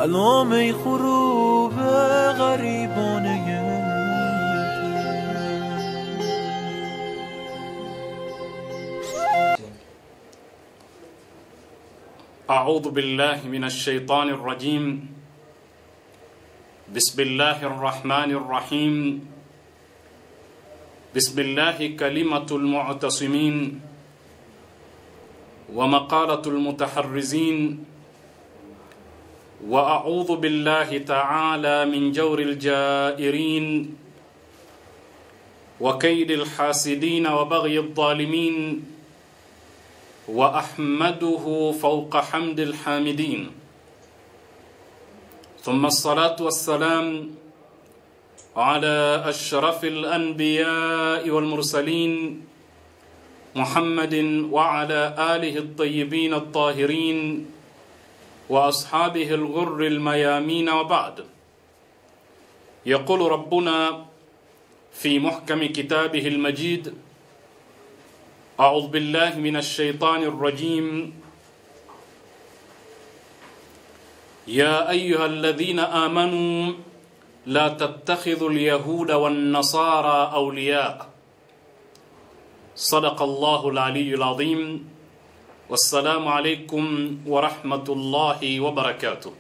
کلام خروب غریبانه أعوذ بالله من الشيطان الرجيم. بسم الله الرحمن الرحيم. بسم الله كلمة المعتصمين ومقالة المتحرزين. وأعوذ بالله تعالى من جور الجائرين وكيد الحاسدين وبغي الظالمين. وأحمده فوق حمد الحامدين. ثم الصلاة والسلام على أشرف الأنبياء والمرسلين محمد وعلى آله الطيبين الطاهرين وأصحابه الغر الميامين. وبعد، يقول ربنا في محكم كتابه المجيد: أعوذ بالله من الشيطان الرجيم. يا أيها الذين آمنوا لا تتخذوا اليهود والنصارى أولياء. صدق الله العلي العظيم. والسلام عليكم ورحمة الله وبركاته.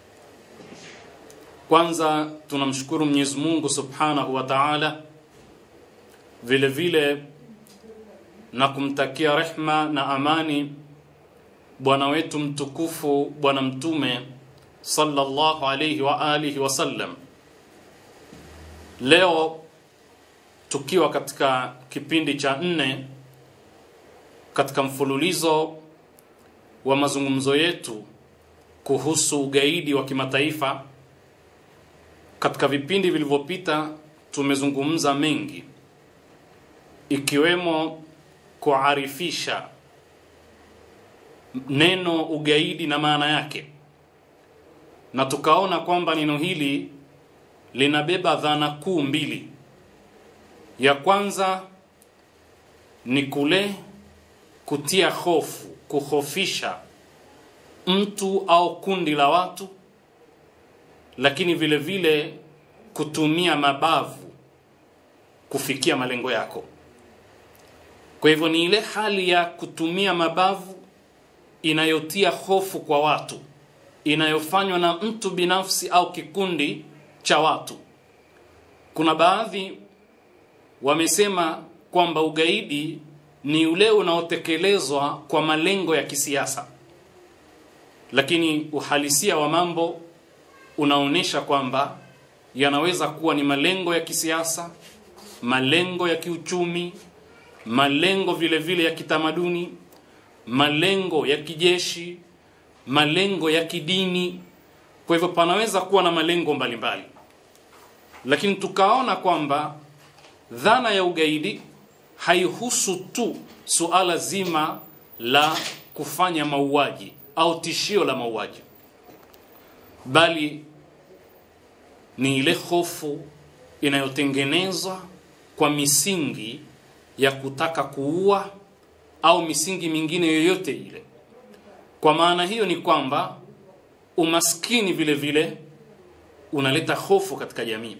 Kwanza tunamshukuru Mwenyezi Mungu Subhanahu wa Ta'ala, vile vile na kumtakia rehma na amani bwana wetu mtukufu bwana mtume sallallahu alayhi wa alihi wasallam. Leo tukiwa katika kipindi cha 4 katika mfululizo wa mazungumzo yetu kuhusu ugaidi wa kimataifa. Katika vipindi vilivyopita tumezungumza mengi, ikiwemo kuarifisha neno ugaidi na maana yake, na tukaona kwamba neno hili linabeba dhana kuu mbili. Ya kwanza ni kule kutia hofu, kuhofisha mtu au kundi la watu, lakini vile vile kutumia mabavu kufikia malengo yako. Kwa hivyo ni ile hali ya kutumia mabavu inayotia hofu kwa watu, inayofanywa na mtu binafsi au kikundi cha watu. Kuna baadhi wamesema kwamba ugaidi ni ule unaotekelezwa kwa malengo ya kisiasa, lakini uhalisia wa mambo unaonesha kwamba yanaweza kuwa ni malengo ya kisiasa, malengo ya kiuchumi, malengo vile vile ya kitamaduni, malengo ya kijeshi, malengo ya kidini. Kwa hivyo panaweza kuwa na malengo mbalimbali. Lakini tukaona kwamba dhana ya ugaidi haihusu tu suala zima la kufanya mauaji au tishio la mauaji, bali ni ile hofu inayotengenezwa kwa misingi ya kutaka kuua au misingi mingine yoyote ile. Kwa maana hiyo ni kwamba umaskini vile vile unaleta hofu katika jamii,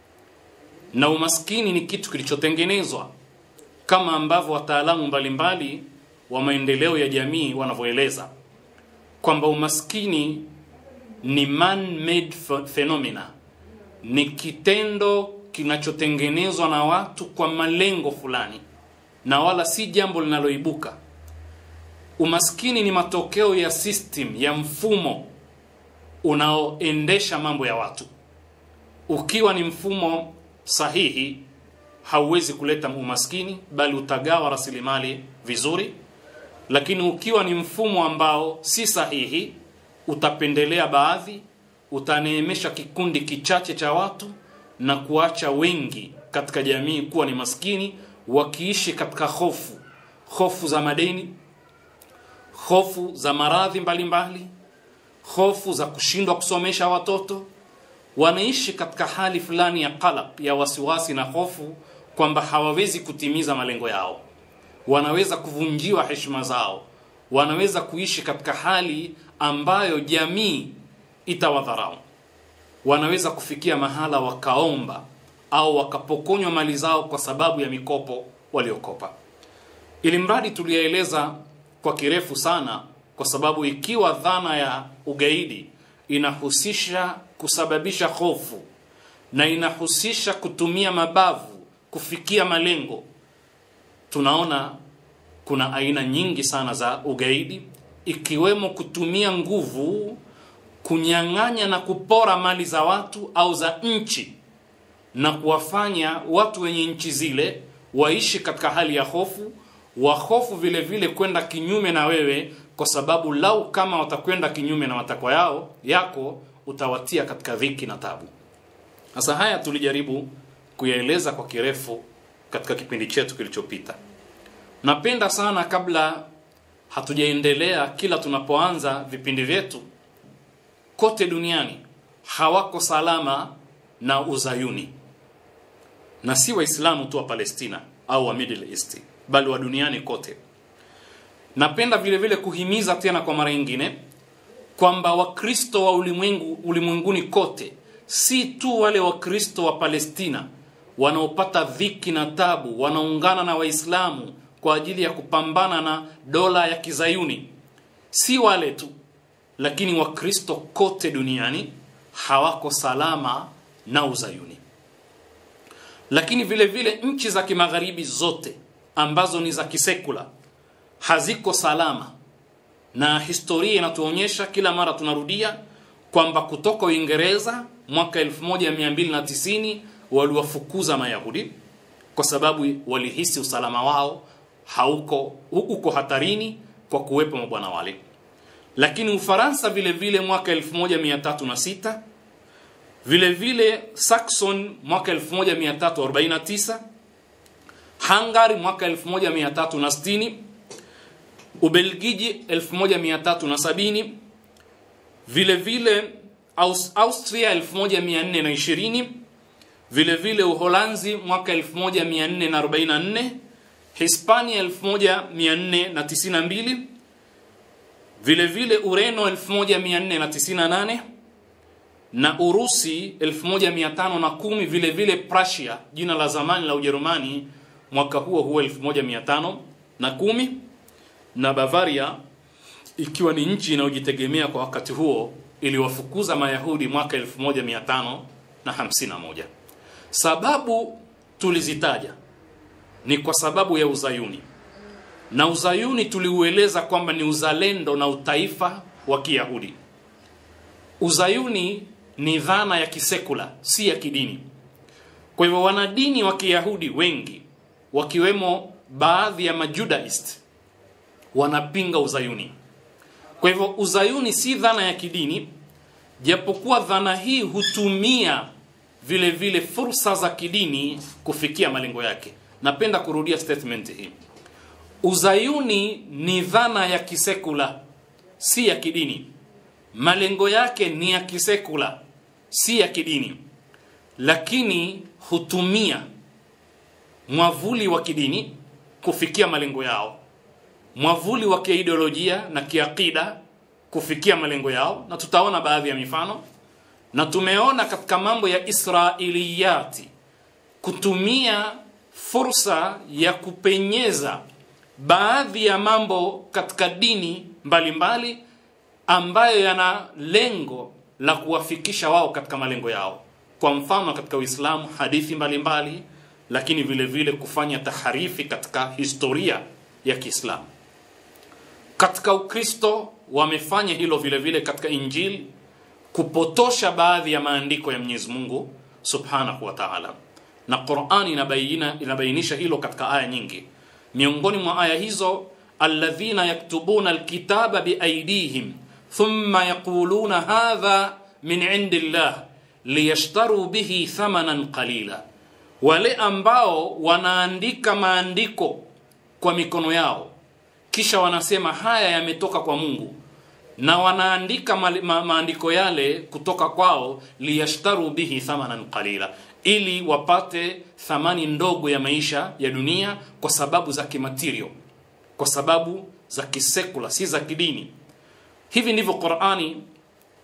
na umaskini ni kitu kilichotengenezwa kama ambavyo wataalamu mbalimbali wa maendeleo ya jamii wanavyoeleza kwamba umaskini ni man-made phenomena, ni kitendo kinachotengenezwa na watu kwa malengo fulani na wala si jambo linaloibuka. Umaskini ni matokeo ya system, ya mfumo unaoendesha mambo ya watu. Ukiwa ni mfumo sahihi hauwezi kuleta umaskini, bali utagawa rasilimali vizuri. Lakini ukiwa ni mfumo ambao si sahihi, utapendelea baadhi, utaneemesha kikundi kichache cha watu na kuacha wengi katika jamii kuwa ni maskini, wakiishi katika hofu za madeni, hofu za maradhi mbalimbali, hofu za kushindwa kusomesha watoto. Wanaishi katika hali fulani ya qalaq, ya wasiwasi na hofu kwamba hawawezi kutimiza malengo yao, wanaweza kuvunjiwa heshima zao, wanaweza kuishi katika hali ambayo jamii itawadharau. Wanaweza kufikia mahala wakaomba au wakapokonywa mali zao kwa sababu ya mikopo waliokopa. Ili mradi tulieleza kwa kirefu sana, kwa sababu ikiwa dhana ya ugaidi inahusisha kusababisha hofu na inahusisha kutumia mabavu kufikia malengo, tunaona kuna aina nyingi sana za ugaidi, ikiwemo kutumia nguvu, kunyang'anya na kupora mali za watu au za nchi, na kuwafanya watu wenye nchi zile waishi katika hali ya hofu, wahofu vile vile kwenda kinyume na wewe, kwa sababu lau kama watakwenda kinyume na matakwa yako utawatia katika dhiki na tabu. Sasa haya tulijaribu kuyaeleza kwa kirefu katika kipindi chetu kilichopita. Napenda sana, kabla hatujaendelea, kila tunapoanza vipindi vyetu, kote duniani hawako salama na uzayuni, na si Waislamu tu wa Palestina au wa Middle East, bali wa duniani kote. Napenda vile vile kuhimiza tena kwa mara nyingine kwamba Wakristo wa ulimwenguni kote, si tu wale Wakristo wa Palestina wanaopata dhiki na tabu wanaungana na Waislamu kwa ajili ya kupambana na dola ya Kizayuni, si wale tu, lakini Wakristo kote duniani hawako salama na uzayuni. Lakini vile vile nchi za kimagharibi zote ambazo ni za kisekula haziko salama, na historia inatuonyesha, kila mara tunarudia, kwamba kutoka Uingereza mwaka 1290 waliwafukuza Mayahudi kwa sababu walihisi usalama wao uko hatarini kwa kuwepo mabwana wale. Lakini Ufaransa vile vile mwaka 1306, vile vile Saxon mwaka 1349, Hungary mwaka 1360, Ubelgiji 1370, vile vile Austria 1420, vile vile Uholanzi mwaka 1444, Hispania 1492, vile vile Ureno 1498 na Urusi 1510, vile vile Prussia, jina la zamani la Ujerumani, mwaka huo 1510, na Bavaria, ikiwa ni nchi inayojitegemea kwa wakati huo, iliwafukuza Mayahudi mwaka 1551. Sababu tulizitaja ni kwa sababu ya uzayuni, na uzayuni tuliueleza kwamba ni uzalendo na utaifa wa Kiyahudi. Uzayuni ni dhana ya kisekula, si ya kidini. Kwa hivyo wanadini wa Kiyahudi wengi, wakiwemo baadhi ya Majudaist, wanapinga uzayuni. Kwa hivyo uzayuni si dhana ya kidini, japokuwa dhana hii hutumia vile vile fursa za kidini kufikia malengo yake. Napenda kurudia statement hii. Uzayuni ni dhana ya kisekula, si ya kidini. Malengo yake ni ya kisekula, si ya kidini, lakini hutumia mwavuli wa kidini kufikia malengo yao, mwavuli wa kiideolojia na kiakida kufikia malengo yao. Na tutaona baadhi ya mifano, na tumeona katika mambo ya Israiliyati kutumia fursa ya kupenyeza baadhi ya mambo katika dini mbalimbali ambayo yana lengo la kuwafikisha wao katika malengo yao. Kwa mfano katika Uislamu hadithi mbalimbali, lakini vile vile kufanya taharifi katika historia ya Kiislamu. Katika Ukristo wamefanya hilo vile vile katika Injili, kupotosha baadhi ya maandiko ya Mwenyezi Mungu Subhanahu wa Ta'ala. Na Qur'ani inabainisha hilo katika aya nyingi. Miongoni mwa aya hizo, alladhina yaktubuna alkitaba biaydihim thumma yaquluna hadha min indillah liyashtaru bihi thamanan qalila, wale ambao wanaandika maandiko kwa mikono yao kisha wanasema haya yametoka kwa Mungu, na wanaandika maandiko yale kutoka kwao liyashtaru bihi thamanan qalila, ili wapate thamani ndogo ya maisha ya dunia kwa sababu za kimaterio, kwa sababu za kisekula, si za kidini. Hivi ndivyo Qur'ani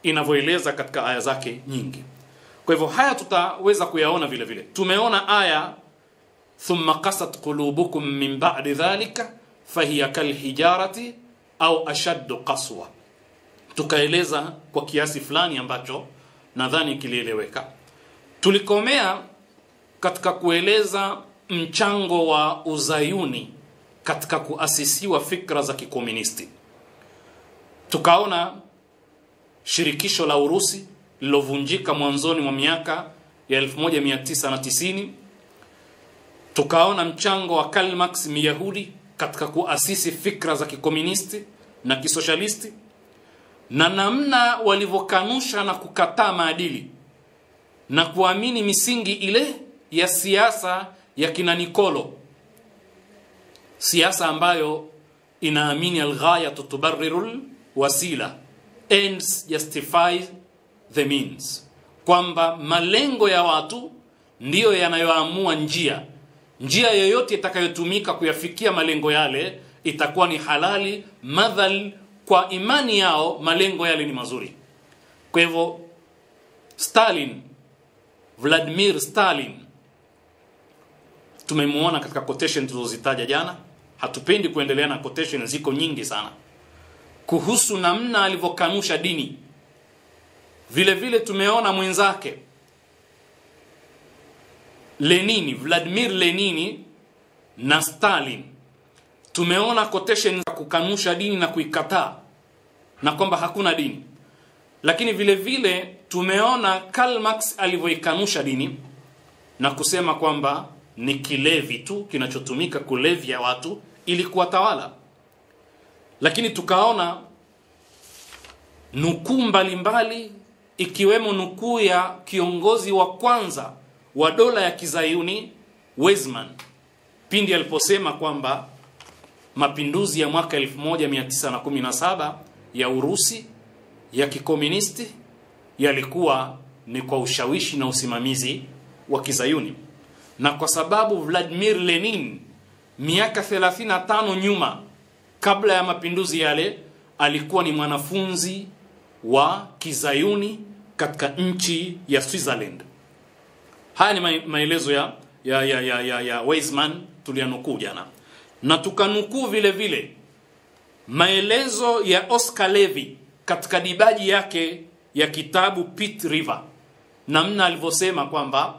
inavyoeleza katika aya zake nyingi. Kwa hivyo haya tutaweza kuyaona vile vile. Tumeona aya thumma qasat qulubukum min ba'di dhalika fahiya kalhijarati au ashaddu qaswa. Tukaeleza kwa kiasi fulani ambacho nadhani kilieleweka. Tulikomea katika kueleza mchango wa uzayuni katika kuasisiwa fikra za kikomunisti. Tukaona shirikisho la Urusi lilovunjika mwanzoni mwa miaka ya 1990. Tukaona mchango wa Karl Marx Myahudi katika kuasisi fikra za kikomunisti na kisosialisti, na namna walivyokanusha na kukataa maadili na kuamini misingi ile ya siasa ya kina Nikolo, siasa ambayo inaamini al-ghayatu tubarrirul wasila, ends justify the means, kwamba malengo ya watu ndiyo yanayoamua njia. Njia yoyote itakayotumika kuyafikia malengo yale itakuwa ni halali madhal kwa imani yao malengo yale ni mazuri. Kwa hivyo Vladimir Stalin tumemuona katika quotation tulizozitaja jana. Hatupendi kuendelea na quotation, ziko nyingi sana, kuhusu namna alivyokanusha dini. Vile vile tumeona mwenzake Lenini, Vladimir Lenini na Stalin. Tumeona quotation za kukanusha dini na kuikataa na kwamba hakuna dini. Lakini vile vile tumeona Karl Marx alivyoikanusha dini na kusema kwamba ni kilevi tu kinachotumika kulevya watu ili kuwatawala. Lakini tukaona nukuu mbalimbali, ikiwemo nukuu ya kiongozi wa kwanza wa dola ya Kizayuni Weizmann, pindi aliposema kwamba mapinduzi ya mwaka 1917 ya Urusi ya kikomunisti yalikuwa ni kwa ushawishi na usimamizi wa Kizayuni. Na kwa sababu Vladimir Lenin miaka 35 nyuma kabla ya mapinduzi yale alikuwa ni mwanafunzi wa Kizayuni katika nchi ya Switzerland. Haya ni maelezo ya Weizmann tulianukuu jana. Na tukanukuu vile vile maelezo ya Oscar Levy katika dibaji yake ya kitabu Pit River, namna alivyosema kwamba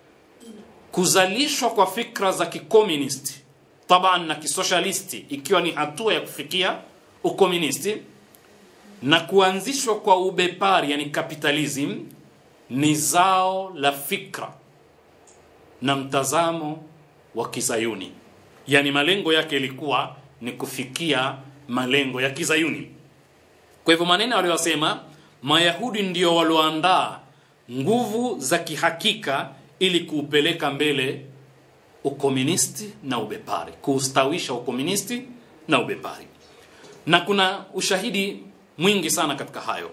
kuzalishwa kwa fikra za kikomunisti taban na kisosialisti ikiwa ni hatua ya kufikia ukomunisti, na kuanzishwa kwa ubepari yani capitalism ni zao la fikra na mtazamo wa Kizayuni. Yani malengo yake ilikuwa ni kufikia malengo ya Kizayuni. Kwa hivyo maneno aliyosema, Mayahudi ndio walioandaa nguvu za kihakika ili kuupeleka mbele ukomunisti na ubepari, kuustawisha ukomunisti na ubepari. Na kuna ushahidi mwingi sana katika hayo.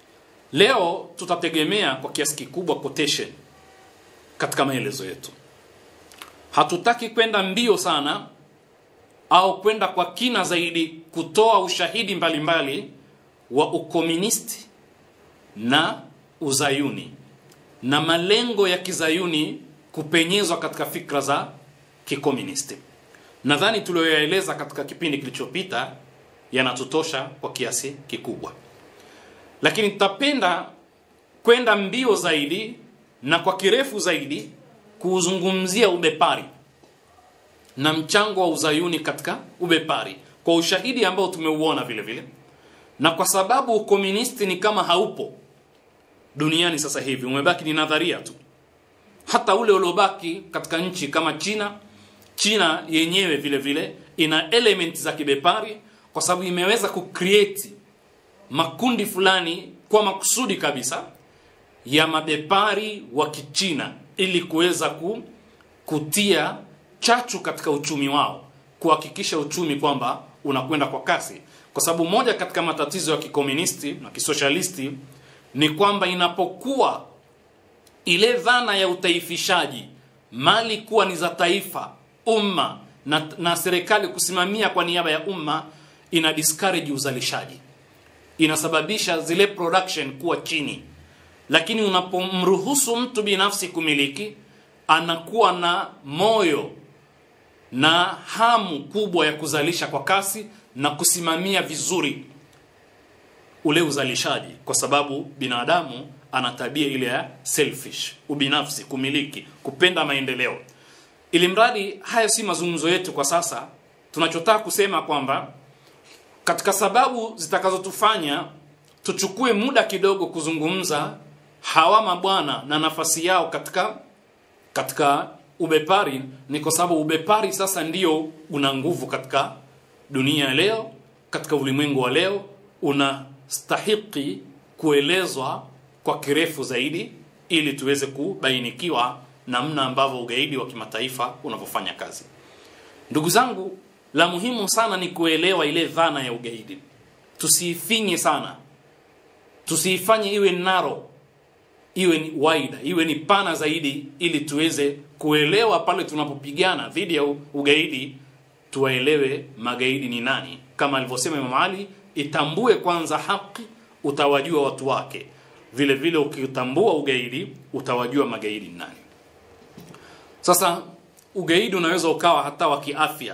Leo tutategemea kwa kiasi kikubwa quotation katika maelezo yetu. Hatutaki kwenda mbio sana au kwenda kwa kina zaidi kutoa ushahidi mbalimbali wa ukomunisti na uzayuni na malengo ya Kizayuni kupenyezwa katika fikra za kikomunisti. Nadhani tulioyaeleza katika kipindi kilichopita yanatutosha kwa kiasi kikubwa. Lakini tutapenda kwenda mbio zaidi na kwa kirefu zaidi kuzungumzia ubepari na mchango wa uzayuni katika ubepari kwa ushahidi ambao tumeuona vile vile. Na kwa sababu ukomunisti ni kama haupo duniani sasa hivi, umebaki ni nadharia tu. Hata ule uliobaki katika nchi kama China yenyewe vile vile ina element za kibepari, kwa sababu imeweza kucreate makundi fulani kwa makusudi kabisa ya mabepari wa Kichina ili kuweza kutia chachu katika uchumi wao, kuhakikisha uchumi kwamba unakwenda kwa kasi. Kwa sababu moja katika matatizo ya kikomunisti na kisosialisti ni kwamba inapokuwa ile dhana ya utaifishaji, mali kuwa ni za taifa, umma na serikali kusimamia kwa niaba ya umma, ina discourage uzalishaji. inasababisha zile production kuwa chini. Lakini unapomruhusu mtu binafsi kumiliki, anakuwa na moyo na hamu kubwa ya kuzalisha kwa kasi na kusimamia vizuri ule uzalishaji, kwa sababu binadamu ana tabia ile ya selfish, ubinafsi, kumiliki, kupenda maendeleo. Ili mradi haya si mazungumzo yetu kwa sasa, tunachotaka kusema kwamba katika sababu zitakazotufanya tuchukue muda kidogo kuzungumza hawa mabwana na nafasi yao katika ubepari, ni kwa sababu ubepari sasa ndio una nguvu katika dunia ya leo, katika ulimwengu wa leo, unastahiki kuelezwa kwa kirefu zaidi ili tuweze kubainikiwa namna ambavyo ugaidi wa kimataifa unavyofanya kazi. Ndugu zangu, la muhimu sana ni kuelewa ile dhana ya ugaidi. Tusiifinye sana, tusiifanye iwe narrow, iwe ni wide, iwe ni pana zaidi, ili tuweze kuelewa pale tunapopigana dhidi ya ugaidi, tuwaelewe magaidi ni nani. Kama alivyosema Imam Ali, itambue kwanza haki, utawajua watu wake. Vile vile ukitambua ugaidi, utawajua magaidi ni nani. Sasa ugaidi unaweza ukawa hata wa kiafya,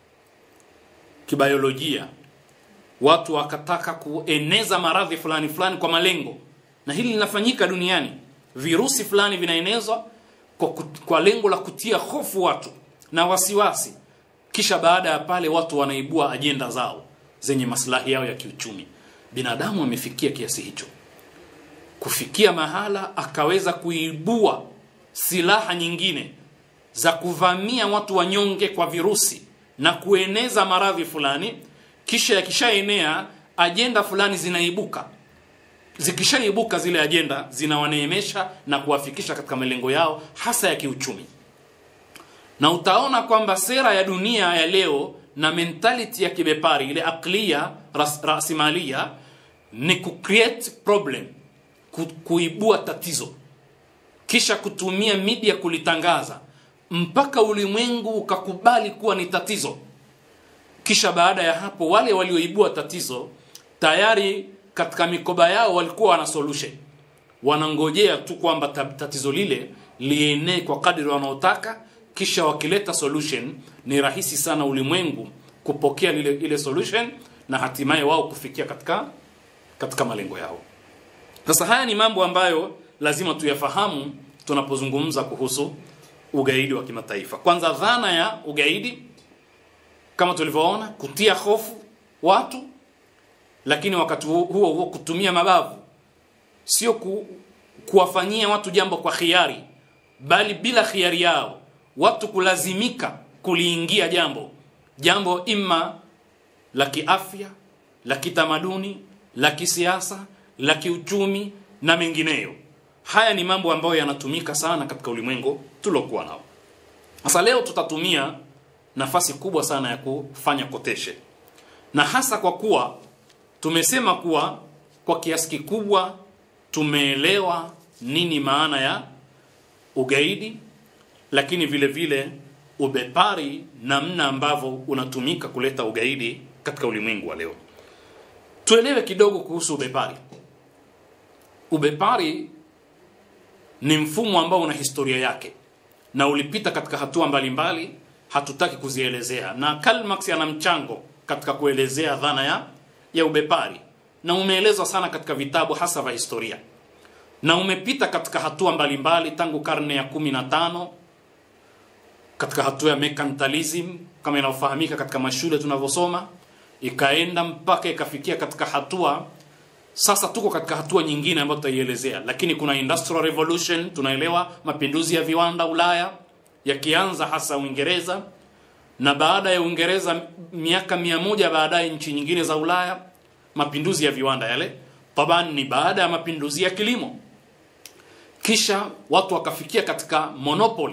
kibiolojia. Watu wakataka kueneza maradhi fulani fulani kwa malengo, na hili linafanyika duniani. Virusi fulani vinaenezwa kwa lengo la kutia hofu watu na wasiwasi, kisha baada ya pale watu wanaibua ajenda zao zenye maslahi yao ya kiuchumi. Binadamu amefikia kiasi hicho, kufikia mahala akaweza kuibua silaha nyingine za kuvamia watu wanyonge kwa virusi na kueneza maradhi fulani, kisha yakishaenea ajenda fulani zinaibuka. Zikishaibuka zile ajenda zinawaneemesha na kuwafikisha katika malengo yao hasa ya kiuchumi. Na utaona kwamba sera ya dunia ya leo na mentality ya kibepari, ile aklia rasimalia, ni create problem, kuibua tatizo, kisha kutumia media kulitangaza mpaka ulimwengu ukakubali kuwa ni tatizo. Kisha baada ya hapo wale walioibua tatizo tayari katika mikoba yao walikuwa wana solution, wanangojea tu kwamba tatizo lile lienee kwa kadri wanaotaka. Kisha wakileta solution, ni rahisi sana ulimwengu kupokea ile solution na hatimaye wao kufikia katika malengo yao. Sasa haya ni mambo ambayo lazima tuyafahamu tunapozungumza kuhusu ugaidi wa kimataifa. Kwanza, dhana ya ugaidi kama tulivyoona, kutia hofu watu, lakini wakati huo kutumia mabavu, sio kuwafanyia watu jambo kwa khiari, bali bila khiari yao, watu kulazimika kuliingia jambo ima la kiafya, la kitamaduni, la kisiasa, la kiuchumi na mengineyo. Haya ni mambo ambayo yanatumika sana katika ulimwengu tulokuwa nao. Sasa leo tutatumia nafasi kubwa sana ya kufanya quotation, na hasa kwa kuwa tumesema kuwa kwa kiasi kikubwa tumeelewa nini maana ya ugaidi, lakini vile vile ubepari, namna ambavyo unatumika kuleta ugaidi katika ulimwengu wa leo. Tuelewe kidogo kuhusu ubepari. Ubepari ni mfumo ambao una historia yake na ulipita katika hatua mbalimbali, hatutaki kuzielezea. Na Karl Marx ana mchango katika kuelezea dhana ya ubepari, na umeelezwa sana katika vitabu hasa vya historia, na umepita katika hatua mbalimbali tangu karne ya 15 katika hatua ya mercantilism kama inayofahamika katika mashule tunavyosoma, ikaenda mpaka ikafikia katika hatua, sasa tuko katika hatua nyingine ambayo tutaielezea. Lakini kuna industrial revolution, tunaelewa mapinduzi ya viwanda Ulaya yakianza hasa Uingereza, na baada ya Uingereza miaka 100 baadaye nchi nyingine za Ulaya, mapinduzi ya viwanda yale taban ni baada ya mapinduzi ya kilimo. Kisha watu wakafikia katika monopoly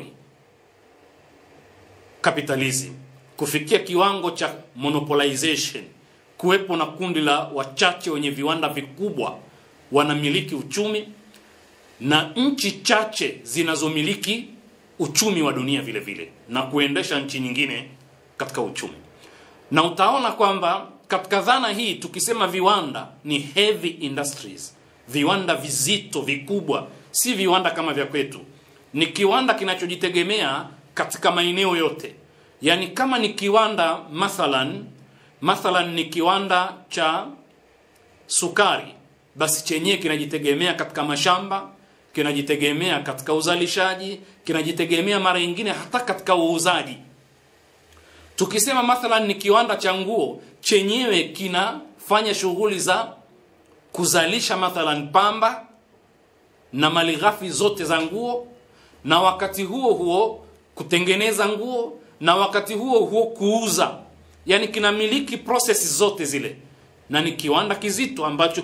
capitalism, kufikia kiwango cha monopolization, kuwepo na kundi la wachache wenye viwanda vikubwa wanamiliki uchumi, na nchi chache zinazomiliki uchumi wa dunia vile vile na kuendesha nchi nyingine katika uchumi. Na utaona kwamba katika dhana hii tukisema viwanda ni heavy industries, viwanda vizito vikubwa, si viwanda kama vya kwetu. Ni kiwanda kinachojitegemea katika maeneo yote. Yani kama ni kiwanda mathalan ni kiwanda cha sukari, basi chenyewe kinajitegemea katika mashamba, kinajitegemea katika uzalishaji, kinajitegemea mara nyingine hata katika uuzaji. Tukisema mathalan ni kiwanda cha nguo, chenyewe kinafanya shughuli za kuzalisha mathalan pamba na malighafi zote za nguo, na wakati huo huo kutengeneza nguo, na wakati huo huo kuuza. Yani kinamiliki processes zote zile, na ni kiwanda kizito ambacho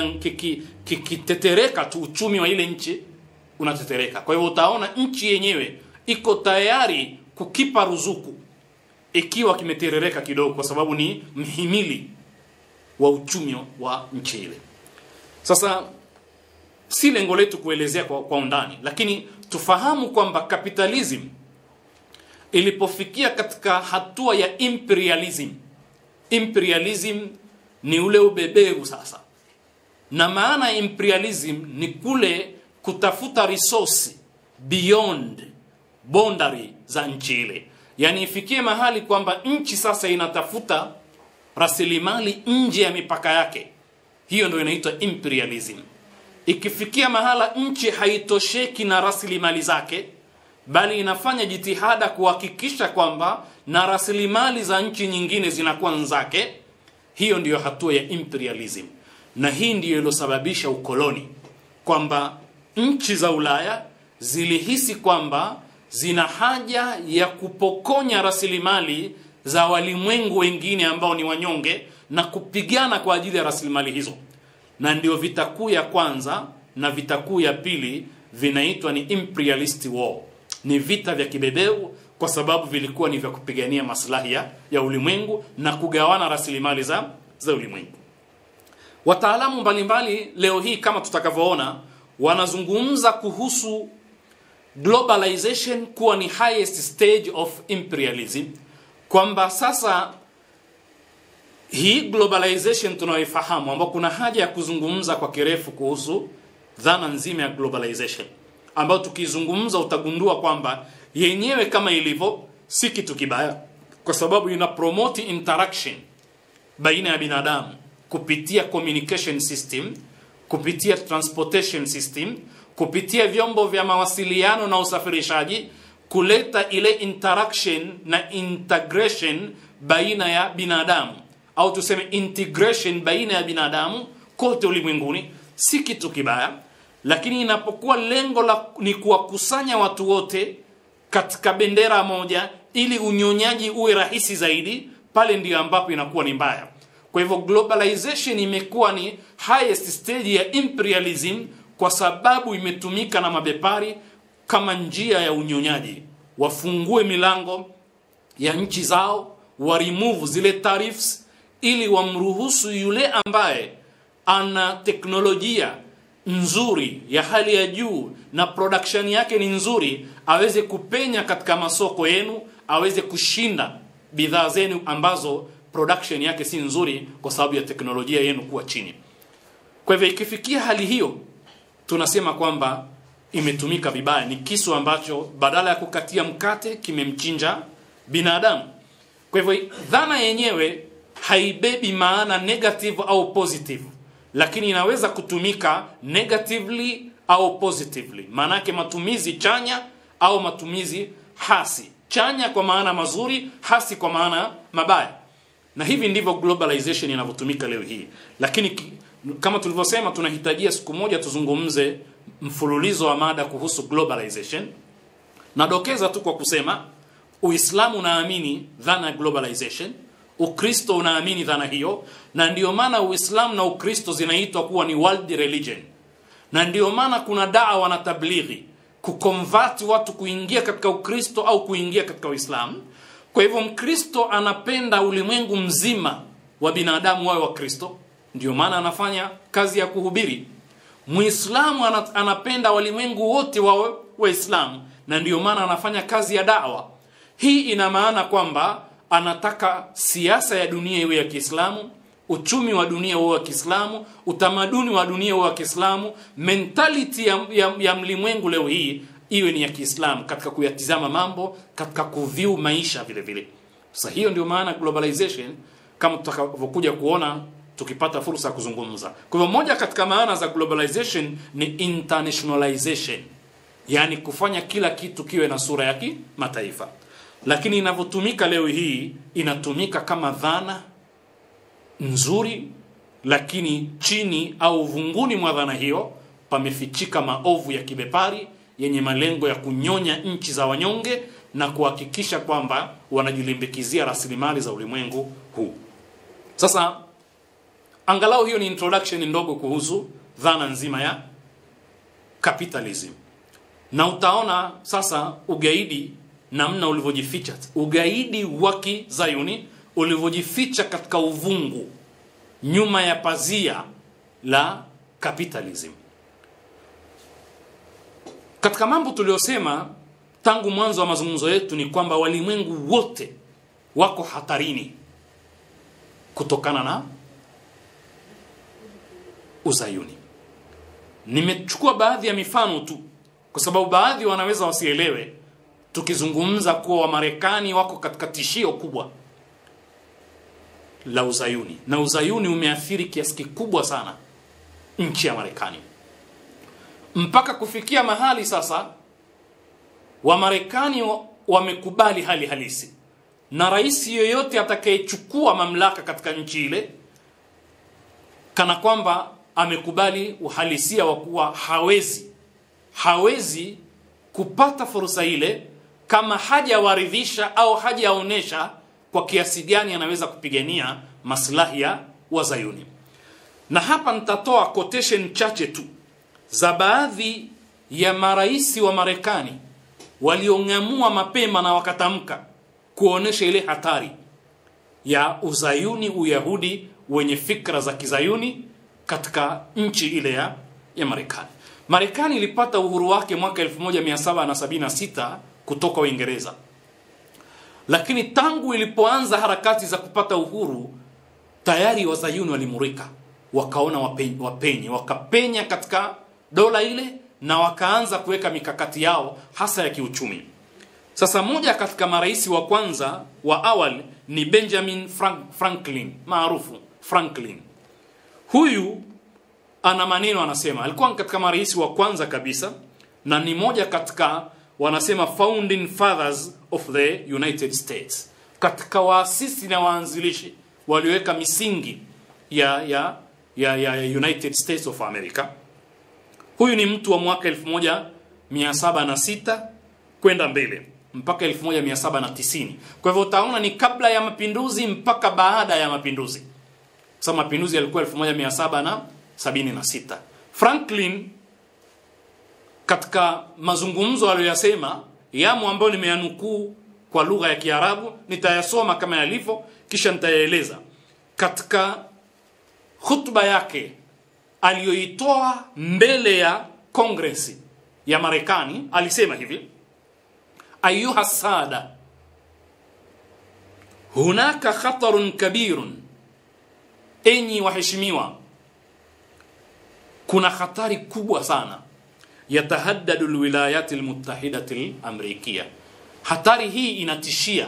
kikitetereka tu uchumi wa ile nchi unatetereka. Kwa hivyo utaona nchi yenyewe iko tayari kukipa ruzuku ikiwa kimeterereka kidogo, kwa sababu ni mhimili wa uchumi wa nchi ile. Sasa si lengo letu kuelezea kwa undani, lakini tufahamu kwamba capitalism ilipofikia katika hatua ya imperialism ni ule ubeberu sasa. Na maana imperialism ni kule kutafuta resource beyond boundary za nchi ile. Yani ifikie mahali kwamba nchi sasa inatafuta rasilimali nje ya mipaka yake. Hiyo ndio inaitwa imperialism. Ikifikia mahala nchi haitosheki na rasilimali zake, bali inafanya jitihada kuhakikisha kwamba na rasilimali za nchi nyingine zinakuwa nzake, hiyo ndiyo hatua ya imperialism. Na hii ndiyo ilosababisha ukoloni, kwamba nchi za Ulaya zilihisi kwamba zina haja ya kupokonya rasilimali za walimwengu wengine ambao ni wanyonge na kupigana kwa ajili ya rasilimali hizo. Na ndio vita kuu ya kwanza na vita kuu ya pili vinaitwa ni imperialist war. Ni vita vya kibeberu kwa sababu vilikuwa ni vya kupigania maslahi ya ulimwengu na kugawana rasilimali za ulimwengu. Wataalamu mbalimbali leo hii kama tutakavyoona wanazungumza kuhusu globalization kuwa ni highest stage of imperialism, kwamba sasa hii globalization tunayoifahamu, ambao kuna haja ya kuzungumza kwa kirefu kuhusu dhana nzima ya globalization, ambao tukizungumza utagundua kwamba yenyewe kama ilivyo si kitu kibaya, kwa sababu ina promote interaction baina ya binadamu kupitia communication system, kupitia transportation system, kupitia vyombo vya mawasiliano na usafirishaji, kuleta ile interaction na integration baina ya binadamu, au tuseme integration baina ya binadamu kote ulimwenguni, si kitu kibaya. Lakini inapokuwa lengo ni kuwakusanya watu wote katika bendera moja ili unyonyaji uwe rahisi zaidi, pale ndio ambapo inakuwa ni mbaya. Kwa hivyo globalization imekuwa ni highest stage ya imperialism kwa sababu imetumika na mabepari kama njia ya unyonyaji. Wafungue milango ya nchi zao, wa remove zile tariffs ili wamruhusu yule ambaye ana teknolojia nzuri ya hali ya juu na production yake ni nzuri aweze kupenya katika masoko yenu, aweze kushinda bidhaa zenu ambazo production yake si nzuri kwa sababu ya teknolojia yenu kuwa chini. Kwa hivyo ikifikia hali hiyo, tunasema kwamba imetumika vibaya. Ni kisu ambacho badala ya kukatia mkate kimemchinja binadamu. Kwa hivyo dhana yenyewe haibebi maana negative au positive, lakini inaweza kutumika negatively au positively. Maana yake matumizi chanya au matumizi hasi. Chanya kwa maana mazuri, hasi kwa maana mabaya. Na hivi ndivyo globalization inavyotumika leo hii. Lakini kama tulivyosema, tunahitajia siku moja tuzungumze mfululizo wa mada kuhusu globalization. Nadokeza tu kwa kusema Uislamu unaamini dhana ya globalization, Ukristo unaamini dhana hiyo, na ndio maana Uislamu na Ukristo zinaitwa kuwa ni world religion. Na ndio maana kuna da'wa na tablighi kuconvert watu kuingia katika Ukristo au kuingia katika Uislamu. Kwa hivyo Mkristo anapenda ulimwengu mzima wa binadamu wawe wa Kristo, ndio maana anafanya kazi ya kuhubiri. Muislamu anapenda walimwengu wote wawe Waislamu, na ndio maana anafanya kazi ya da'wa. Hii ina maana kwamba anataka siasa ya dunia iwe ya Kiislamu, uchumi wa dunia uwe wa Kiislamu, utamaduni wa dunia uwe wa Kiislamu, mentality ya mlimwengu leo hii iwe ni ya Kiislamu katika kuyatizama mambo, katika kuview maisha vile vile. Sasa hiyo ndio maana globalization, kama tutakavyokuja kuona tukipata fursa kuzungumza. Kwa hivyo moja katika maana za globalization ni internationalization, yani kufanya kila kitu kiwe na sura ya kimataifa. Lakini inavyotumika leo hii inatumika kama dhana nzuri, lakini chini au vunguni mwa dhana hiyo pamefichika maovu ya kibepari yenye malengo ya kunyonya nchi za wanyonge na kuhakikisha kwamba wanajilimbikizia rasilimali za ulimwengu huu. Sasa angalau hiyo ni introduction ndogo kuhusu dhana nzima ya capitalism. Na utaona sasa ugaidi namna ulivyojificha, ugaidi wa Kizayuni ulivyojificha katika uvungu nyuma ya pazia la capitalism. Katika mambo tuliyosema tangu mwanzo wa mazungumzo yetu ni kwamba walimwengu wote wako hatarini kutokana na Uzayuni. Nimechukua baadhi ya mifano tu kwa sababu baadhi wanaweza wasielewe tukizungumza kuwa Wamarekani wako katika tishio kubwa la Uzayuni, na Uzayuni umeathiri kiasi kikubwa sana nchi ya Marekani mpaka kufikia mahali sasa Wamarekani wamekubali hali halisi, na rais yeyote atakayechukua mamlaka katika nchi ile kana kwamba amekubali uhalisia wa kuwa hawezi kupata fursa ile kama hajawaridhisha au hajaonesha kwa kiasi gani anaweza kupigania maslahi ya Wazayuni. Na hapa nitatoa quotation chache tu za baadhi ya maraisi wa Marekani waliong'amua mapema na wakatamka kuonesha ile hatari ya Uzayuni, Uyahudi wenye fikra za Kizayuni katika nchi ile ya Marekani. Marekani ilipata uhuru wake mwaka 1776 kutoka Uingereza. Lakini tangu ilipoanza harakati za kupata uhuru, tayari Wazayuni walimurika, wakaona wapenye, wakapenya katika dola ile na wakaanza kuweka mikakati yao hasa ya kiuchumi. Sasa moja katika maraisi wa kwanza wa awali ni Benjamin Franklin, maarufu Franklin. Huyu ana maneno anasema, alikuwa katika maraisi wa kwanza kabisa na ni moja katika wanasema founding fathers of the United States, katika waasisi na waanzilishi walioweka misingi ya United States of America. Huyu ni mtu wa mwaka 1706 kwenda mbele mpaka 1790. Kwa hivyo utaona ni kabla ya mapinduzi mpaka baada ya mapinduzi. Sasa mapinduzi yalikuwa 1776. Franklin katika mazungumzo aliyosema yamo ambayo nimeyanukuu kwa lugha ya Kiarabu, nitayasoma kama yalivyo kisha nitayaeleza. Katika hutuba yake aliyoitoa mbele ya Kongresi ya Marekani alisema hivi: ayuha sada, hunaka khatarun kabirun, enyi waheshimiwa, kuna hatari kubwa sana, yatahaddadu alwilayati almuttahidati alamrikia. Hatari hii inatishia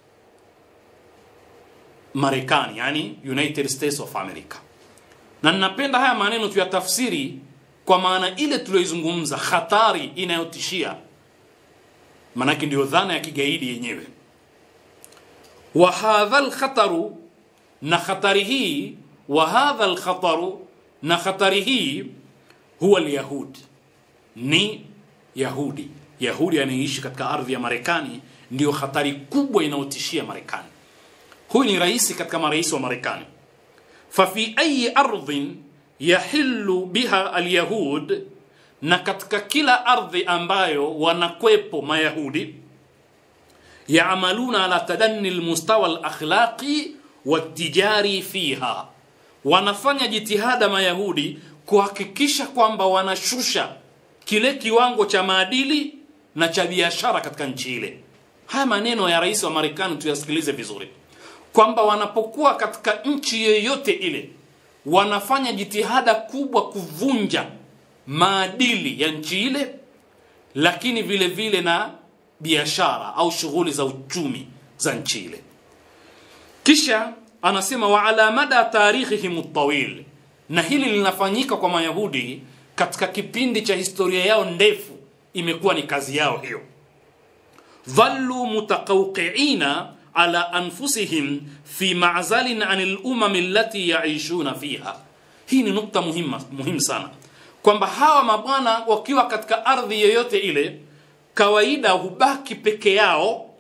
Marekani, yani United States of America. Na ninapenda haya maneno tuyatafsiri kwa maana ile tuliyozungumza, hatari inayotishia, maana yake ndio dhana ya kigaidi yenyewe. Wa hadha alkhataru, na hatari hii, wa hadha alkhataru, na hatari hii, huwa alyahud, ni Yahudi anayeishi katika ardhi ya Marekani ndio hatari kubwa inayotishia Marekani. Huyu ni rais katika marais wa Marekani. Fa fi ayi ardhin yahillu biha alyahud, na katika kila ardhi ambayo wanakwepo Mayahudi, yaamaluna ala tadanni almustawa alakhlaqi watijari fiha, wanafanya jitihada Mayahudi kuhakikisha kwamba wanashusha kile kiwango cha maadili na cha biashara katika nchi ile. Haya maneno ya rais wa Marekani tuyasikilize vizuri, kwamba wanapokuwa katika nchi yoyote ile wanafanya jitihada kubwa kuvunja maadili ya nchi ile, lakini vile vile na biashara au shughuli za uchumi za nchi ile. Kisha anasema wa ala mada tarikhihim at-tawil, na hili linafanyika kwa Mayahudi katika kipindi cha historia yao ndefu, imekuwa ni kazi yao hiyo. Dhallu mutaqawqi'ina ala anfusihim fi ma'zalin 'anil umam allati ya'ishuna fiha. Hii ni nukta muhimu sana, kwamba hawa mabwana wakiwa katika ardhi yoyote ile kawaida hubaki peke yao,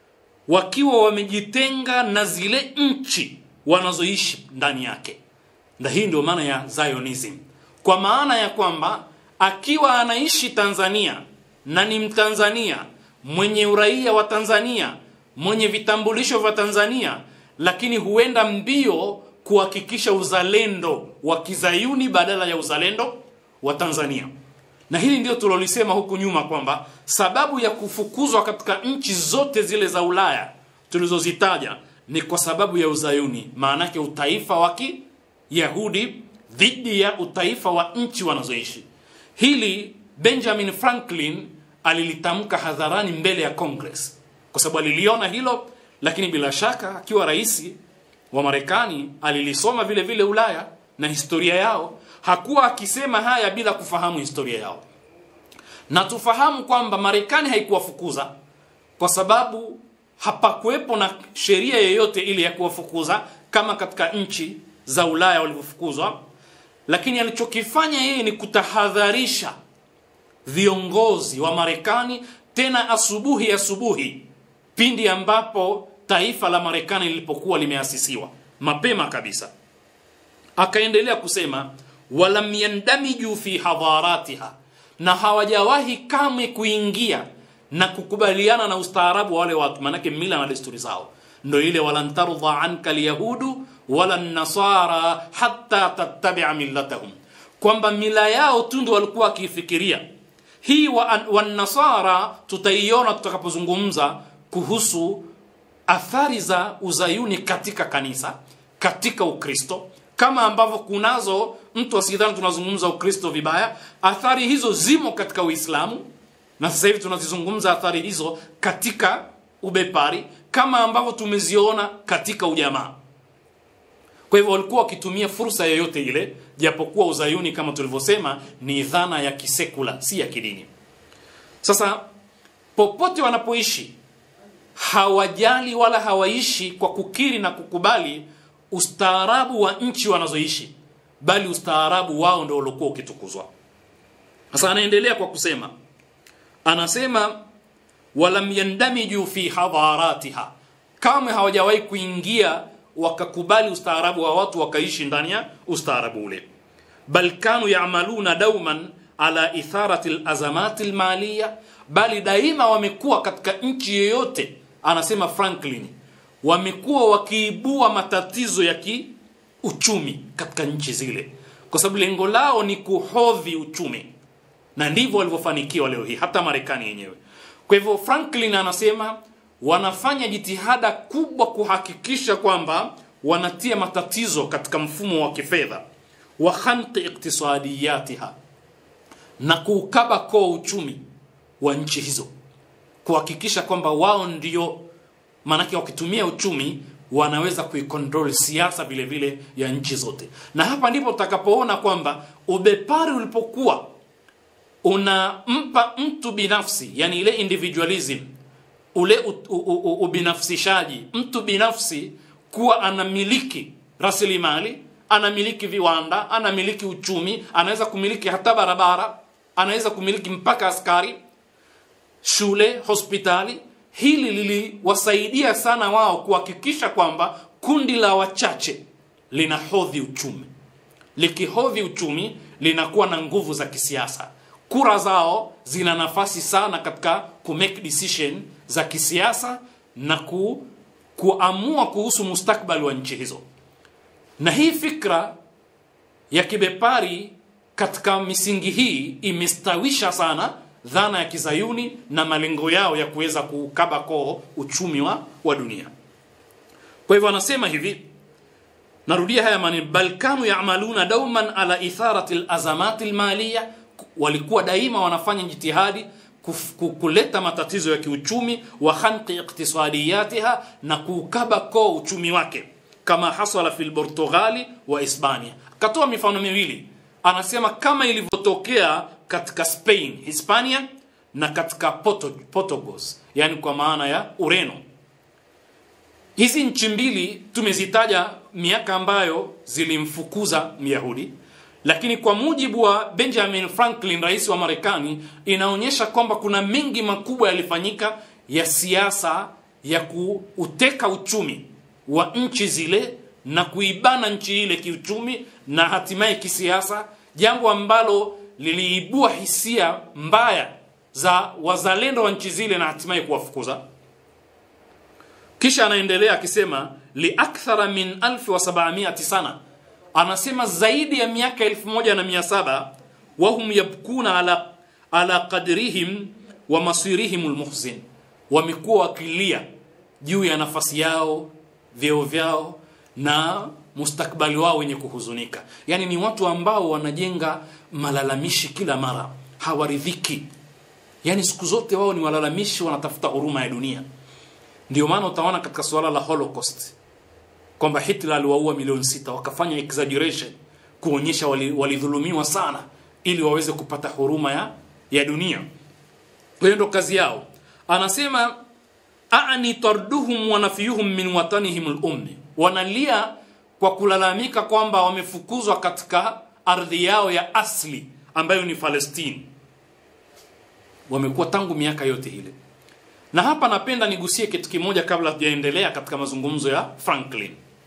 wakiwa wamejitenga na zile nchi wanazoishi ndani yake. Na hii ndio maana ya Zionism, kwa maana ya kwamba akiwa anaishi Tanzania na ni Mtanzania mwenye uraia wa Tanzania, mwenye vitambulisho vya Tanzania, lakini huenda mbio kuhakikisha uzalendo wa Kizayuni badala ya uzalendo wa Tanzania. Na hili ndio tulolisema huku nyuma, kwamba sababu ya kufukuzwa katika nchi zote zile za Ulaya tulizozitaja ni kwa sababu ya uzayuni, maana yake utaifa wa Kiyahudi dhidi ya utaifa wa nchi wanazoishi. Hili Benjamin Franklin alilitamka hadharani mbele ya Congress, kwa sababu aliliona hilo, lakini bila shaka akiwa rais wa Marekani alilisoma vile vile Ulaya na historia yao. Hakuwa akisema haya bila kufahamu historia yao. Na tufahamu kwamba Marekani haikuwafukuza kwa sababu hapakuwepo na sheria yoyote ile ya kuwafukuza kama katika nchi za Ulaya walivyofukuzwa, lakini alichokifanya yeye ni kutahadharisha viongozi wa Marekani, tena asubuhi pindi ambapo taifa la Marekani lilipokuwa limeasisiwa mapema kabisa. Akaendelea kusema walam yandamiju fi hadharatiha, na hawajawahi kamwe kuingia na kukubaliana na ustaarabu wa wale watu, manake mila na desturi zao ndio ile walan tarudha anka alyahudu wala nasara hatta tattabi'a millatahum, kwamba mila yao tu ndio walikuwa wakifikiria. Hii wa nasara tutaiona tutakapozungumza kuhusu athari za uzayuni katika kanisa, katika Ukristo, kama ambavyo kunazo, mtu asidhani tunazungumza Ukristo vibaya, athari hizo zimo katika Uislamu, na sasa hivi tunazizungumza athari hizo katika ubepari, kama ambavyo tumeziona katika ujamaa. Kwa hivyo walikuwa wakitumia fursa yoyote ile, japokuwa uzayuni kama tulivyosema ni dhana ya kisekula, si ya kidini. Sasa popote wanapoishi hawajali wala hawaishi kwa kukiri na kukubali ustaarabu wa nchi wanazoishi, bali ustaarabu wao ndio uliokuwa ukitukuzwa. Sasa anaendelea kwa kusema, anasema walam yandamiju fi hadharatiha, kama hawajawahi kuingia wakakubali ustaarabu wa watu wakaishi ndani ya ustaarabu ule, bal kanu ya'maluna dauman ala itharati al-azamati al-maliya, bali daima wamekuwa katika nchi yoyote, anasema Franklin, wamekuwa wakiibua matatizo ya kiuchumi katika nchi zile, kwa sababu lengo lao ni kuhodhi uchumi, na ndivyo walivyofanikiwa leo hii hata Marekani yenyewe. Kwa hivyo Franklin anasema wanafanya jitihada kubwa kuhakikisha kwamba wanatia matatizo katika mfumo wa kifedha wa khanqi iktisadiyatiha, na kuukaba kwa uchumi wa nchi hizo, kuhakikisha kwamba wao ndio, manake wakitumia uchumi wanaweza kuikontrol siasa vile vile ya nchi zote. Na hapa ndipo tutakapoona kwamba ubepari ulipokuwa unampa mtu binafsi, yani ile individualism, ule ubinafsishaji, mtu binafsi kuwa anamiliki rasilimali, anamiliki viwanda, anamiliki uchumi, anaweza kumiliki hata barabara, anaweza kumiliki mpaka askari, shule, hospitali. Hili liliwasaidia sana wao kuhakikisha kwamba kundi la wachache linahodhi uchumi. Likihodhi uchumi linakuwa na nguvu za kisiasa. Kura zao zina nafasi sana katika ku make decision za kisiasa na kuamua kuhusu mustakbali wa nchi hizo. Na hii fikra ya kibepari katika misingi hii imestawisha sana dhana ya kizayuni na malengo yao ya kuweza kukaba koo uchumi wa dunia. Kwa hivyo anasema hivi, narudia haya maneno, bal kanu ya'maluna dauman ala itharati al-azamat al-maliyah, walikuwa daima wanafanya jitihadi kuleta matatizo ya kiuchumi, wa khanqi iqtisadiyatiha, na kukaba koo uchumi wake, kama hasala fil Portugali wa Hispania. Katoa mifano miwili, anasema kama ilivyotokea katika Spain, Hispania, na katika Portugal, yani kwa maana ya Ureno. Hizi nchi mbili tumezitaja miaka ambayo zilimfukuza Myahudi, lakini kwa mujibu wa Benjamin Franklin, rais wa Marekani, inaonyesha kwamba kuna mengi makubwa yalifanyika ya siasa ya kuuteka uchumi wa nchi zile na kuibana nchi ile kiuchumi na hatimaye kisiasa, jambo ambalo liliibua hisia mbaya za wazalendo wa nchi zile na hatimaye kuwafukuza. Kisha anaendelea akisema li akthara min 1700 sana, anasema zaidi ya miaka 1700, wahum yabkuna ala qadrihim wa masirihim almuhzin, wamekuwa wakilia juu ya nafasi yao, vyeo vyao na mustakbali wao wenye kuhuzunika. Yani ni watu ambao wanajenga malalamishi kila mara, hawaridhiki. Yani siku zote wao ni walalamishi, wanatafuta huruma ya dunia. Ndio maana utaona katika swala la Holocaust kwamba Hitler aliwaua milioni 6, wakafanya exaggeration kuonyesha walidhulumiwa sana ili waweze kupata huruma ya dunia. Hiyo ndio kazi yao. Anasema aani tarduhum wa nafiyuhum min watanihim al-ummi, wanalia kwa kulalamika kwamba wamefukuzwa katika ardhi yao ya asli ambayo ni Palestina. Wamekuwa tangu miaka yote ile. Na hapa napenda nigusie kitu kimoja kabla tujaendelea katika mazungumzo ya Franklin.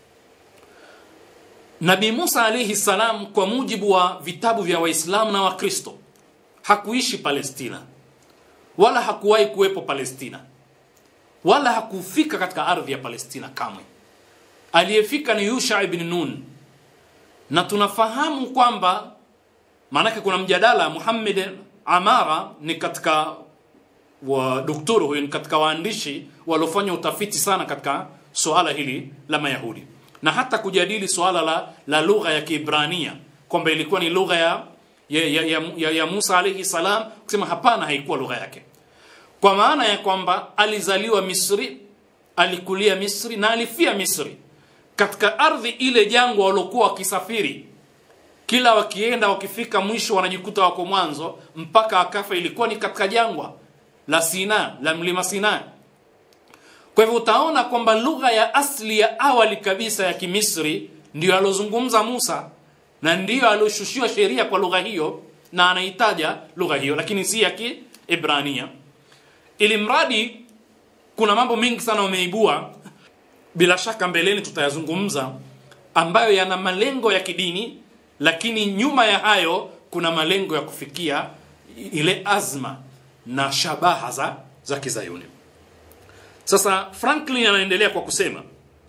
Nabii Musa alayhi salam, kwa mujibu wa vitabu vya Waislamu na Wakristo, hakuishi Palestina, wala hakuwahi kuwepo Palestina, wala hakufika katika ardhi ya Palestina kamwe. Aliyefika ni Yusha ibn Nun. Na tunafahamu kwamba, maanake kuna mjadala, Muhammad Amara ni katika wa daktari huyu, katika waandishi waliofanya utafiti sana katika swala hili la Mayahudi, na hata kujadili swala la lugha ya Kiebrania kwamba ilikuwa ni lugha ya Musa alayhi salam, kusema hapana, haikuwa lugha yake, kwa maana ya kwamba alizaliwa Misri, alikulia Misri na alifia Misri, katika ardhi ile jangwa walokuwa wakisafiri. Kila wakienda wakifika mwisho wanajikuta wako mwanzo, mpaka akafa ilikuwa ni katika jangwa la Sina, la mlima Sina. Kwa hivyo utaona kwamba lugha ya asli ya awali kabisa ya Kimisri ndio alozungumza Musa, na ndio aloshushiwa sheria kwa lugha hiyo, na anaitaja lugha hiyo, lakini si ya Kiebrania. Ili mradi kuna mambo mengi sana wameibua, bila shaka mbeleni tutayazungumza, ambayo yana malengo ya kidini, lakini nyuma ya hayo kuna malengo ya kufikia ile azma na shabaha za kizayuni. Sasa Franklin anaendelea kwa kusema,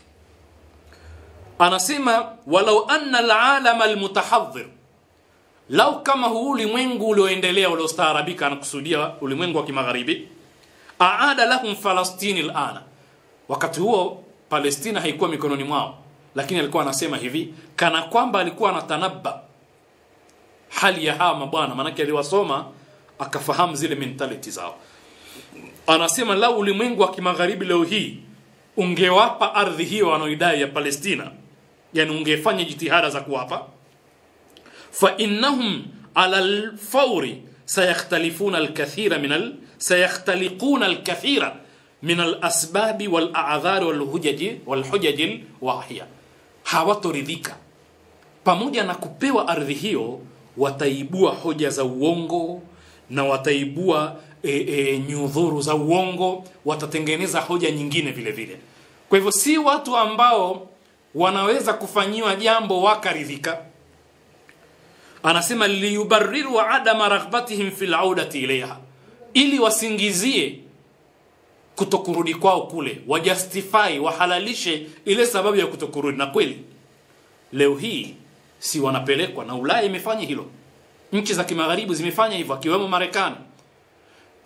anasema walau anna al-alama al-mutahadhir, lau kama huu ulimwengu ulioendelea uliostaarabika, anakusudia ulimwengu wa kimagharibi, aada lahum Falastini al-ana, wakati huo Palestina haikuwa mikononi mwao, lakini alikuwa anasema hivi kana kwamba alikuwa anatanabba hali ya hawa mabwana, maana aliwasoma akafahamu zile mentality zao. Anasema lau ulimwengu wa kimagharibi leo hii ungewapa ardhi hiyo wanaoidai ya Palestina, yani ungefanya jitihada za kuwapa, fa innahum ala al-fawri sayakhtalifuna al-kathira sayakhtalikuna al-kathira min al-asbab wal-a'dhar wal-hujaj al-wahiya. Hawatoridhika, pamoja na kupewa ardhi hiyo wataibua hoja za uongo na wataibua nyudhuru za uongo, watatengeneza hoja nyingine vile vile. Kwa hivyo si watu ambao wanaweza kufanyiwa jambo wakaridhika. Anasema liyubarriru adama raghbatihim fil audati ilayha, ili wasingizie kutokurudi kwao kule, wajustify, wahalalishe ile sababu ya kutokurudi. Na kweli leo hii si wanapelekwa, na Ulaya imefanya hilo, nchi za kimagharibi zimefanya hivyo, akiwemo Marekani.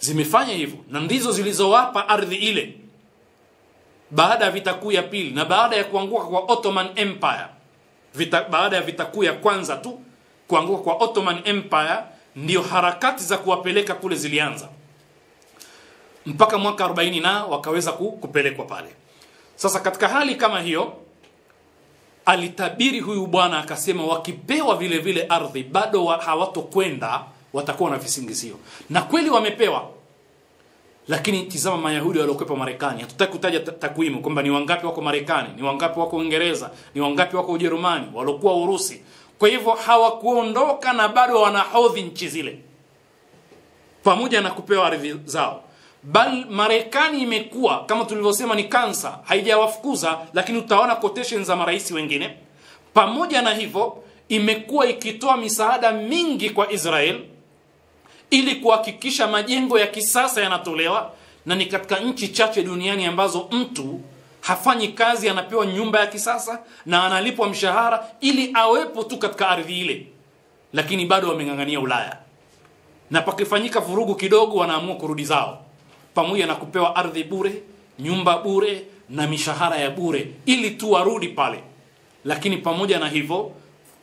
zimefanya hivyo, na ndizo zilizowapa ardhi ile baada ya vita kuu ya pili na baada ya kuanguka kwa Ottoman Empire. Baada ya vita kuu ya kwanza tu kuanguka kwa Ottoman Empire, ndio harakati za kuwapeleka kule zilianza, mpaka mwaka 40 na wakaweza kupelekwa pale. Sasa katika hali kama hiyo, alitabiri huyu bwana akasema wakipewa vile vile ardhi bado hawatokwenda, watakuwa na visingizio. Na kweli wamepewa. Lakini tizama Mayahudi waliokuwa Marekani, hatutaki kutaja takwimu kwamba ni wangapi wako Marekani, ni wangapi wako Uingereza, ni wangapi wako Ujerumani, waliokuwa Urusi. Kwa hivyo hawakuondoka na bado wanahodhi nchi zile pamoja na kupewa ardhi zao. Bali Marekani imekuwa kama tulivyosema ni kansa, haijawafukuza, lakini utaona quotations za marais wengine. Pamoja na hivyo imekuwa ikitoa misaada mingi kwa Israel ili kuhakikisha majengo ya kisasa yanatolewa, na ni katika nchi chache duniani ambazo mtu hafanyi kazi anapewa nyumba ya kisasa na analipwa mshahara ili awepo tu katika ardhi ile. Lakini bado wamengangania Ulaya, na pakifanyika vurugu kidogo wanaamua kurudi zao, pamoja na kupewa ardhi bure, nyumba bure na mishahara ya bure ili tu warudi pale. Lakini pamoja na hivyo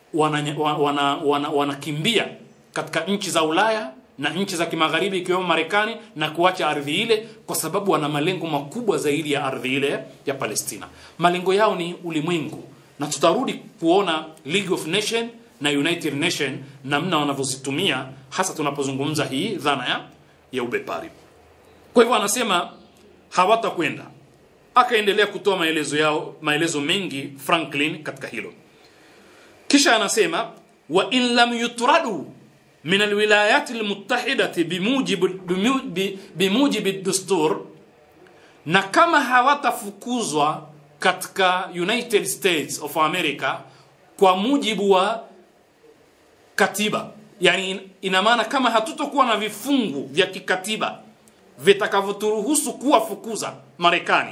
wanakimbia katika nchi za Ulaya na nchi za kimagharibi ikiwemo Marekani na kuacha ardhi ile, kwa sababu wana malengo makubwa zaidi ya ardhi ile ya Palestina. Malengo yao ni ulimwengu, na tutarudi kuona League of Nations na United Nations namna wanavyozitumia, hasa tunapozungumza hii dhana ya ubepari. Kwa hivyo anasema hawatakwenda. Akaendelea kutoa maelezo mengi Franklin katika hilo. Kisha anasema wa in lam yutradu min alwilayat almuttahidati bimujib ad-dustur, na kama hawatafukuzwa katika United States of America kwa mujibu wa katiba, yani ina maana kama hatutokuwa na vifungu vya kikatiba vitakavyoturuhusu kuwafukuza Marekani.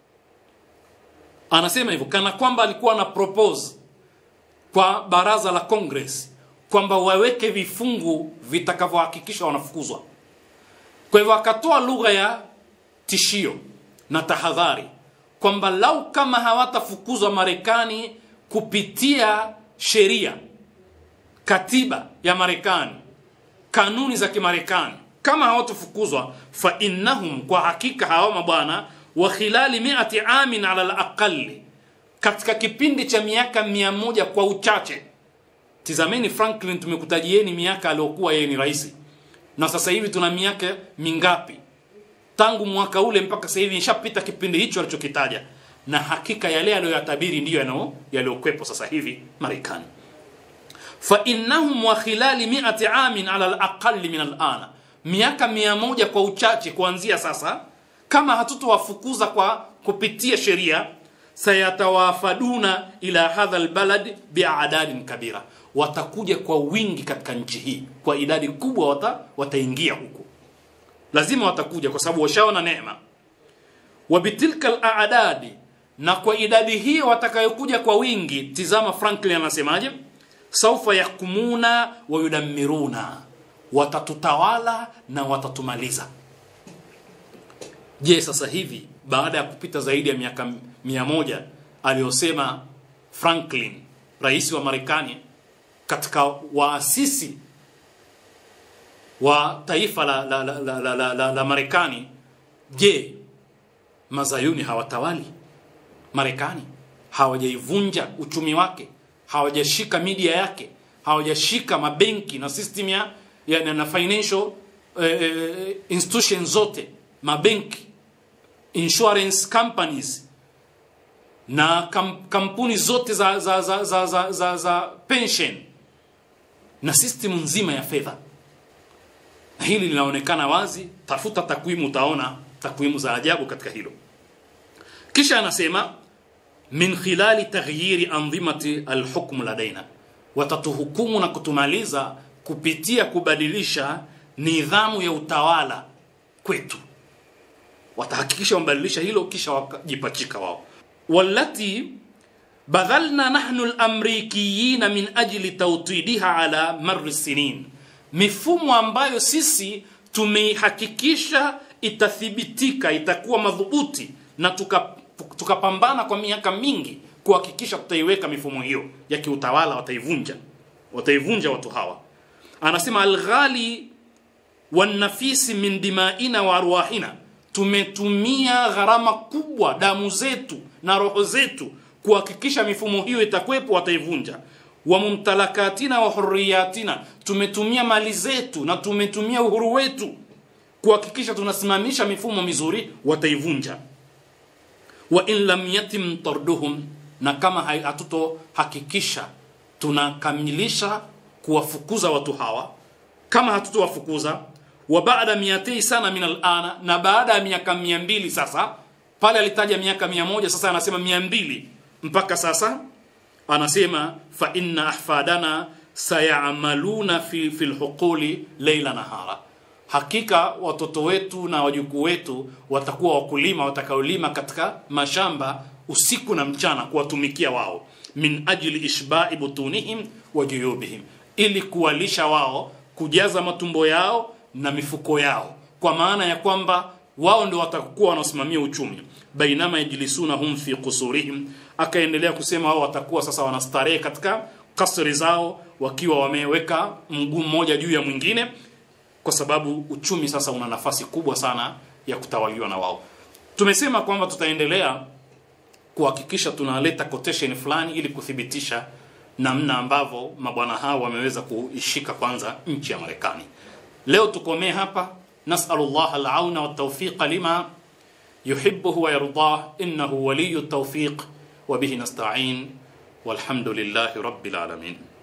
Anasema hivyo kana kwamba alikuwa na propose kwa baraza la Congress kwamba waweke vifungu vitakavyohakikisha wanafukuzwa. Kwa hivyo akatoa lugha ya tishio na tahadhari kwamba lau kama hawatafukuzwa Marekani kupitia sheria, katiba ya Marekani, kanuni za Kimarekani, kama hawatafukuzwa fa innahum, kwa hakika hawa mabwana, wa khilali 100 amin ala al-aqall, katika kipindi cha miaka 100 kwa uchache. Tizameni Franklin, tumekutajieni miaka aliyokuwa yeye ni rais, na sasa hivi tuna miaka mingapi tangu mwaka ule mpaka sasa hivi? Ishapita kipindi hicho alichokitaja, na hakika yale aliyoyatabiri ndiyo yaliyokwepo sasa hivi Marekani. Fa innahum wa khilali 100 amin ala al-aqall min al-ana, miaka 100 kwa uchache kuanzia sasa, kama hatutowafukuza kwa kupitia sheria, sayatawafaduna ila hadha albalad bi'adadin kabira, watakuja kwa wingi katika nchi hii, kwa idadi kubwa wataingia huko, lazima watakuja kwa sababu washaona neema. Wa bitilka al-a'dadi, na kwa idadi hiyo watakayokuja kwa wingi, tizama Franklin anasemaje, saufa yakumuna wa yudammiruna, watatutawala na watatumaliza. Je, sasa hivi baada ya kupita zaidi ya miaka 100 aliyosema Franklin, rais wa Marekani, katika waasisi wa taifa la Marekani, je, Mazayuni hawatawali Marekani? Hawajaivunja uchumi wake, hawajashika media yake, hawajashika mabenki na system na financial institutions zote, mabenki, insurance companies na kampuni zote za pension na system nzima ya fedha. Hili linaonekana wazi, tafuta takwimu utaona takwimu za ajabu katika hilo. Kisha anasema min khilali taghyiri anzimati alhukm ladaina, watatuhukumu na kutumaliza kupitia kubadilisha nidhamu ya utawala kwetu. Watahakikisha wambadilisha hilo, kisha wakajipachika wao. Wallati badhalna nahnu al-amrikiyina min ajli tawtidiha ala marri sinin, mifumo ambayo sisi tumehakikisha itathibitika, itakuwa madhubuti, na tukapambana kwa miaka mingi kuhakikisha tutaiweka mifumo hiyo ya kiutawala. Wataivunja watu hawa. Anasema alghali wanafisi min dimaina wa arwahina, tumetumia gharama kubwa, damu zetu na roho zetu, kuhakikisha mifumo hiyo itakwepo. Wataivunja. Wa mumtalakatina wa hurriyatina, tumetumia mali zetu na tumetumia uhuru wetu kuhakikisha tunasimamisha mifumo mizuri. Wataivunja. Wa in lam yatim tarduhum, na kama hatutohakikisha tunakamilisha kuwafukuza watu hawa, kama hatutowafukuza, wa baada 200 sana min alana, na baada ya miaka 200 sasa, pale alitaja miaka 100, sasa anasema 200 mpaka sasa, anasema fa inna ahfadana sayamaluna fi alhuquli layla nahara, hakika watoto wetu na wajukuu wetu watakuwa wakulima watakaolima katika mashamba usiku na mchana kuwatumikia wao, min ajli ishba'i butunihim wa juyubihim, ili kuwalisha wao, kujaza matumbo yao na mifuko yao, kwa maana ya kwamba wao ndio watakuwa wanasimamia uchumi. Bainama yajlisunahum fi qusurihim, akaendelea kusema wao watakuwa sasa wanastarehe katika kasri zao wakiwa wameweka mguu mmoja juu ya mwingine, kwa sababu uchumi sasa una nafasi kubwa sana ya kutawaliwa na wao. Tumesema kwamba tutaendelea kuhakikisha tunaleta quotation fulani ili kuthibitisha namna ambavyo mabwana hao wameweza kuishika kwanza nchi ya Marekani. Leo tukomee hapa. Nas'alullah al-auna wat-tawfiq lima yuhibbuhu wa yardah, innahu waliyut tawfiq wa bihi nasta'in, walhamdulillahi rabbil alamin.